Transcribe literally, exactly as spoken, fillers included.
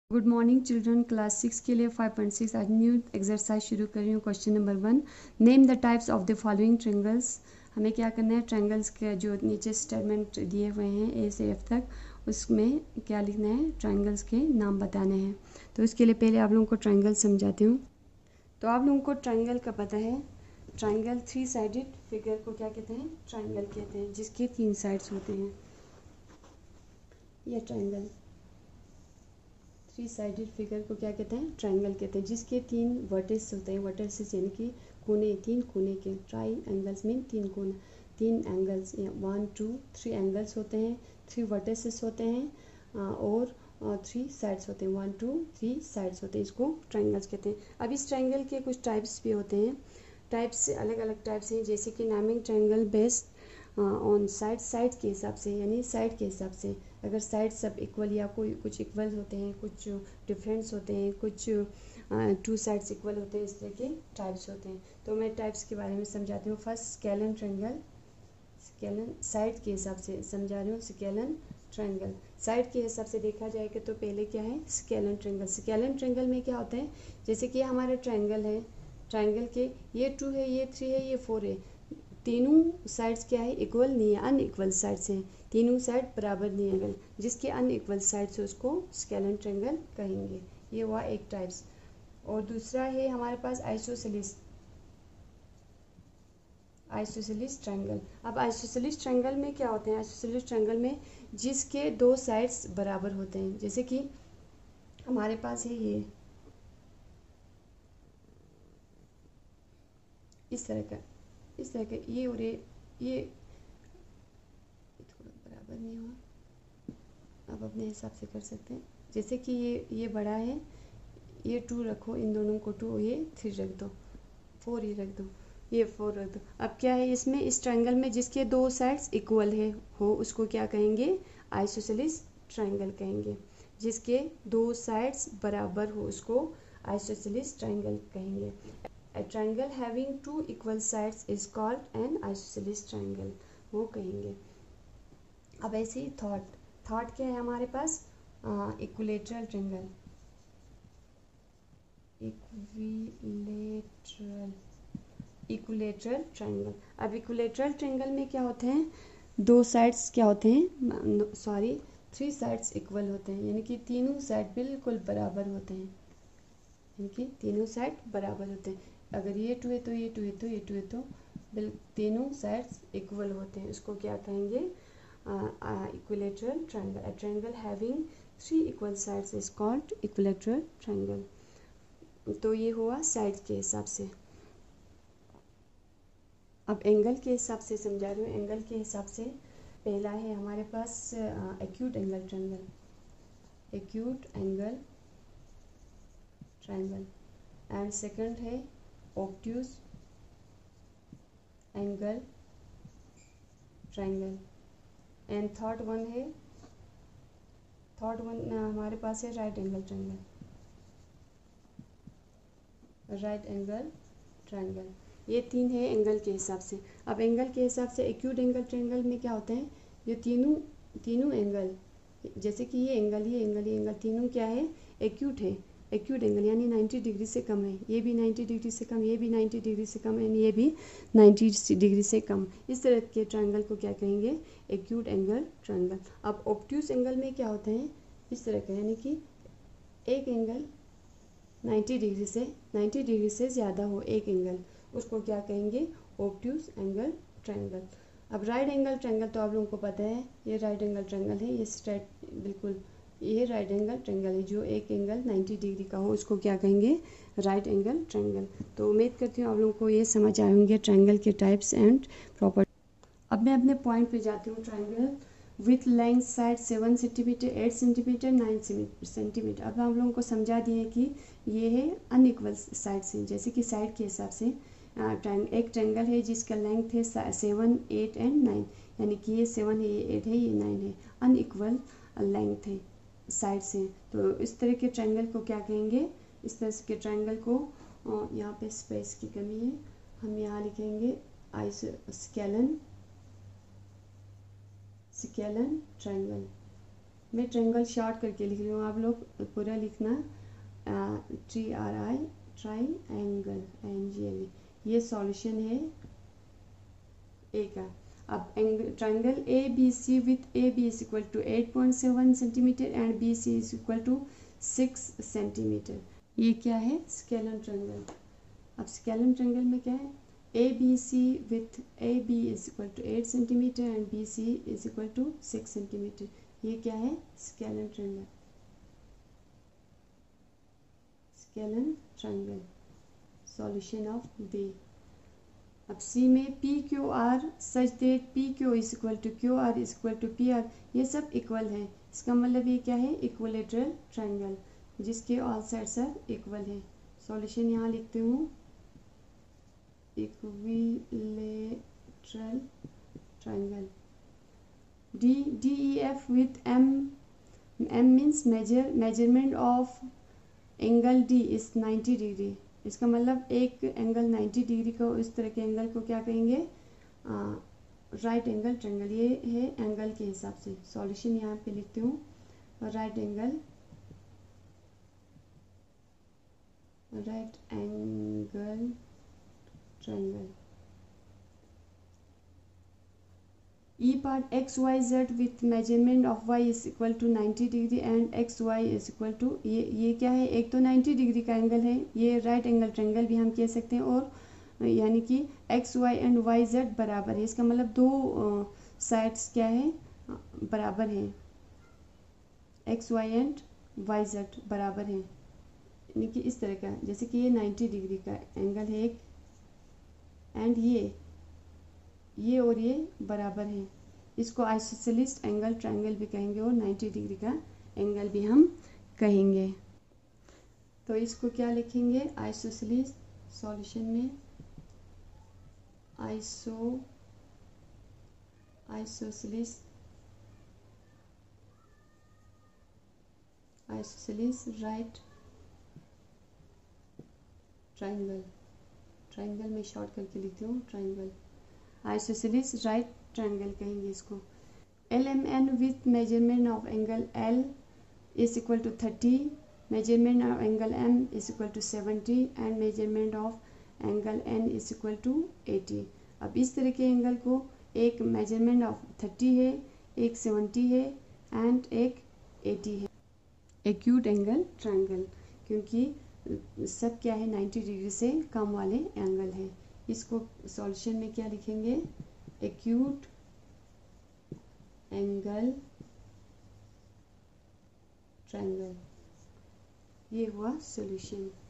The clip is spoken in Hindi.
Good morning children, class six के लिए फाइव पॉइंट सिक्स आज न्यू एक्सरसाइज शुरू कर रही हूँ। Question number one, name the types of the following triangles. हमें क्या करना है, ट्रायंगल्स के जो नीचे स्टेटमेंट दिए हुए हैं ए से एफ तक, उसमें क्या लिखना है, ट्रायंगल्स के नाम बताने हैं। तो इसके लिए पहले आप लोगों को ट्रायंगल समझाती हूँ। तो आप लोगों को ट्रायंगल का पता है, ट्रायंगल थ्री साइडेड फिगर को क्या कहते हैं, ट्रायंगल कहते हैं, जिसके तीन साइड्स होते हैं। यह ट्रायंगल थ्री साइडेड फिगर को क्या कहते हैं, ट्रायंगल कहते हैं, जिसके तीन वर्टिस होते हैं। वर्टिस यानी कि कोने, तीन कोने के। ट्राई एंगल्स मीन तीन कोने, तीन angles, one two three angles होते हैं, थ्री वर्टिसेस होते हैं और थ्री साइड्स होते हैं, वन टू थ्री साइड्स होते हैं। इसको ट्रायंगल्स कहते हैं। अब इस ट्रायंगल के कुछ टाइप्स भी होते हैं। टाइप्स अलग अलग टाइप्स हैं, जैसे कि naming triangle based on side, side के हिसाब से, यानी साइड के हिसाब से। अगर साइड सब इक्वल या कोई कुछ इक्वल होते हैं, कुछ डिफरेंस होते हैं, कुछ टू साइड्स इक्वल होते हैं, इस तरह के टाइप्स होते हैं। तो मैं टाइप्स के बारे में समझाती हूँ। First scalene triangle, scalene side के हिसाब से समझा रही हूँ। स्केलन ट्रायंगल साइड के हिसाब से देखा जाएगा तो पहले क्या है, स्केलन ट्रायंगल। स्केलन ट्रायंगल में क्या होता है, जैसे कि हमारा ट्रायंगल है, ट्रायंगल के ये टू है, ये थ्री है, ये फोर है, तीनों साइड्स क्या है, इक्वल नहीं है, अनइक्वल साइड्स हैं, तीनों साइड बराबर नहीं है। जिसके अनइक्वल साइड्स है उसको स्केलन ट्रायंगल कहेंगे। ये हुआ एक टाइप्स। और दूसरा है हमारे पास आइसोसेलिस, आइसोसेलिस ट्रायंगल। अब आइसोसेलिस ट्रायंगल में क्या होते हैं, आइसोसेलिस ट्रायंगल में जिसके दो साइड्स बराबर होते हैं। जैसे कि हमारे पास है ये इस तरह का, इस तरह का, ये और ये ये थोड़ा बराबर नहीं हुआ, अब अपने हिसाब से कर सकते हैं। जैसे कि ये ये बड़ा है, ये टू रखो, इन दोनों को टू, ये थ्री रख दो, फोर ये रख दो, ये फोर रख दो। अब क्या है इसमें, इस ट्रायंगल में जिसके दो साइड्स इक्वल है हो उसको क्या कहेंगे, आइसोसेलिस ट्रायंगल कहेंगे। जिसके दो साइड्स बराबर हो उसको आइसोसेलिस ट्रायंगल कहेंगे। A triangle having two equal sides is called an isosceles triangle, वो कहेंगे। अब ऐसे ही थर्ड, थर्ड क्या है हमारे पास, equilateral triangle, equilateral equilateral triangle. अब इक्विलेटरल ट्रायंगल में क्या होते हैं, दो साइड्स क्या होते हैं, सॉरी थ्री साइड्स इक्वल होते हैं, यानी कि तीनों साइड बिल्कुल बराबर होते हैं, यानी कि तीनों साइड बराबर होते हैं। अगर ये टू है तो ये टू है तो ये टू है तो बिल तीनों साइड्स इक्वल होते हैं, उसको क्या कहेंगे, equilateral triangle. A triangle having three equal sides is called equilateral triangle. तो ये हुआ साइड के हिसाब से। अब एंगल के हिसाब से समझा रही हूँ। एंगल के हिसाब से पहला है हमारे पास acute angle triangle, acute angle triangle. And second है obtuse angle triangle. And third one है, थर्ड वन हमारे पास है right angle triangle, right angle triangle. ये तीन है एंगल के हिसाब से। अब एंगल के हिसाब से एक्यूट एंगल ट्रायंगल में क्या होते हैं, ये तीनों तीनों एंगल, जैसे कि ये एंगल, ये एंगल, ये एंगल, तीनों क्या है, एक्यूट है, एक्यूट एंगल, यानी नाइन्टी डिग्री से कम है। ये भी नाइन्टी डिग्री से कम, ये भी नाइन्टी डिग्री से कम, एंड ये भी नाइन्टी डिग्री से कम। इस तरह के ट्रायंगल को क्या कहेंगे, एक्यूट एंगल ट्रायंगल। अब ऑब्ट्यूज एंगल में क्या होते हैं, इस तरह का, यानी कि एक एंगल नाइन्टी डिग्री से नाइन्टी डिग्री से ज़्यादा हो एक एंगल, उसको क्या कहेंगे, ऑब्ट्यूज एंगल ट्रायंगल। अब राइट एंगल ट्रायंगल तो आप लोगों को पता है, ये राइट एंगल ट्रायंगल है, ये स्ट्रेट बिल्कुल, ये राइट एंगल ट्रायंगल है, जो एक एंगल नाइन्टी डिग्री का हो उसको क्या कहेंगे, राइट एंगल ट्रायंगल। तो उम्मीद करती हूँ आप लोगों को ये समझ आए होंगे ट्रायंगल के टाइप्स एंड प्रॉपर्टी। अब मैं अपने पॉइंट पे जाती हूँ। Triangle with length side seven centimetre, eight centimetre, nine centimetre. अब हम लोगों को समझा दिए कि ये है अनइक्वल साइड्स हैं, जैसे कि साइड के हिसाब से एक ट्रायंगल है जिसका लेंथ है सेवन, एट एंड नाइन, यानी कि ये सेवन है, ये एट है, ये नाइन है, अनइक्वल लेंथ है, साइड से। तो इस तरह के ट्रायंगल को क्या कहेंगे, इस तरह के ट्रायंगल को, यहाँ पे स्पेस की कमी है, हम यहाँ लिखेंगे आइसो स्केलन स्केलन ट्रायंगल। मैं ट्रायंगल शॉर्ट करके लिख रही हूँ, आप लोग पूरा लिखना। T R I triangle N G L, ये सॉल्यूशन है ए का। अब triangle A B C with A B is equal to eight point seven centimetre and B C is equal to six centimetre, ये क्या है? Scalene triangle. अब स्केलन ट्रायंगल में क्या है? A B C with A B is equal to eight centimetre and B C is equal to six centimetre, ये क्या है? Scalene triangle. Scalene triangle solution of B. अब सी में P Q R such that P Q is equal to Q R is equal to P R, ये सब इक्वल है। इसका मतलब ये क्या है? इक्वलेटरल ट्रायंगल, जिसके ऑल साइड्स आर इक्वल है। सॉल्यूशन यहाँ लिखते हूँ, equilateral triangle. D D E F with M, M means major measurement of angle D is ninety degree. इसका मतलब एक एंगल नाइन्टी डिग्री को, इस तरह के एंगल को क्या कहेंगे? Right angle triangle. ये है एंगल के हिसाब से। सॉल्यूशन यहाँ पे लिखती हूँ, right angle right angle triangle. E part x y z with measurement of y is equal to ninety degree and x y is equal to, ये ये क्या है? एक तो नाइन्टी डिग्री का एंगल है, ये राइट एंगल ट्रायंगल भी हम कह सकते हैं, और यानी कि x y and y z बराबर है। इसका मतलब दो साइड्स क्या है? बराबर है, x y and y z बराबर है, यानी कि इस तरह का, जैसे कि ये नाइन्टी डिग्री का एंगल है एक, एंड ये ये और ये बराबर है। इसको आइसोसेलिस एंगल ट्रायंगल भी कहेंगे और नाइन्टी डिग्री का एंगल भी हम कहेंगे। तो इसको क्या लिखेंगे? आइसोसेलिस। सॉल्यूशन में iso isosceles isosceles right triangle. Triangle में शॉर्ट करके लिखती हूँ, ट्रायंगल। आइसोसेलिस राइट ट्रायंगल कहेंगे इसको। L M N with measurement of angle L is equal to thirty, measurement of angle M is equal to seventy and measurement of angle N is equal to eighty. अब इस तरह के एंगल को, एक मेजरमेंट ऑफ थर्टी है, एक सेवेंटी है एंड एक एटी है, एक्यूट एंगल ट्रायंगल, क्योंकि सब क्या है? नाइन्टी डिग्री से कम वाले एंगल है। इसको सॉल्यूशन में क्या लिखेंगे? एक्यूट एंगल ट्रायंगल, ये हुआ सॉल्यूशन।